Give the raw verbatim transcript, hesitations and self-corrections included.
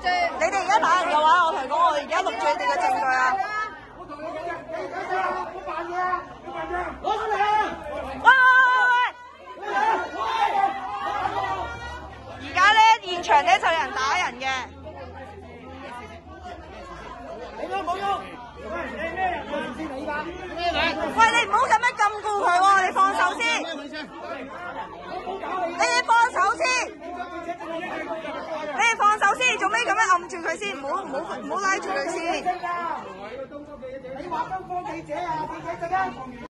你哋而家打人嘅話，我同你講，我而家錄住你哋嘅證據啊！ 我同你講啫，你睇下，我扮嘢啊，你扮嘢，攞出嚟啊！ 喂喂喂喂！而家咧現場咧就有人打人嘅。 你都冇喐！喂，你咩人啊？唔知你㗎？咩名？ 喂，你唔好咁樣禁錮佢喎，你放手先！你哋放手先！你哋放手先，做咩咁樣按住佢先？唔好唔好唔好拉住佢先！ 你話東方記者啊，記者證啊！